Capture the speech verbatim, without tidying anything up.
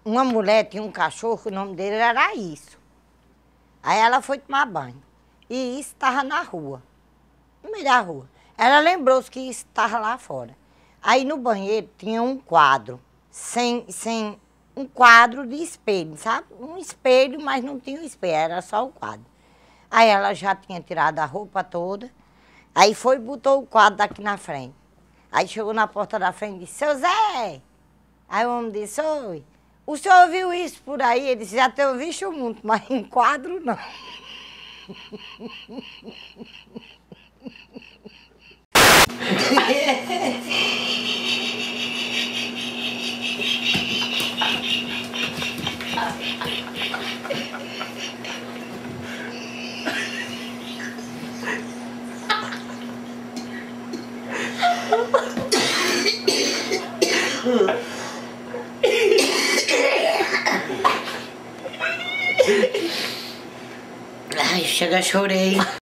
uma mulher tinha um cachorro, o nome dele era Isso. Aí ela foi tomar banho. E Isso estava na rua, no meio da rua. Ela lembrou-se que Isso estava lá fora. Aí no banheiro tinha um quadro, sem, sem um quadro de espelho, sabe? Um espelho, mas não tinha um espelho, era só o quadro. Aí ela já tinha tirado a roupa toda, aí foi e botou o quadro daqui na frente. Aí chegou na porta da frente e disse, seu Zé! Aí o homem disse, oi, o senhor viu isso por aí? Ele disse, já tenho visto muito, mas em quadro não. Ai, chega, chorei.